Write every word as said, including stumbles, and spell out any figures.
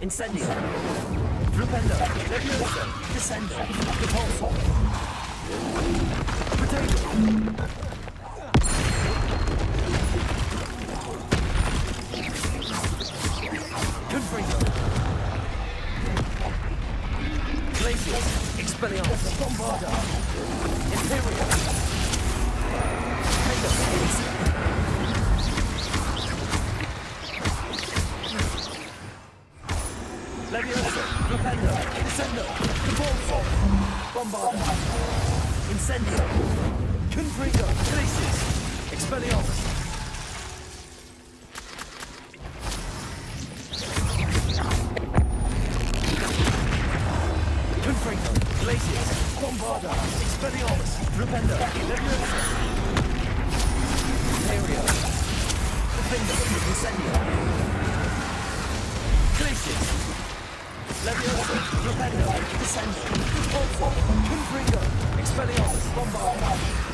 Incendio. Flipendo. Leviosa. Descendo. Repulso. Potato. Confringo. Glacius. Expelliarmus. Bombarda. Imperial. Leviosa, Flipendo, Descendo, Repulso, Bombarda, Incendio, Confringo, Glacius, Expelliarmus. Confringo, Glacius, Bombarda, Expelliarmus, Flipendo, Leviosa, Imperial, Confringo, Incendio, Glacius. Leviosa, Flipendo, Descendo, Repulso, Confringo, Expelliarmus, Bombarda.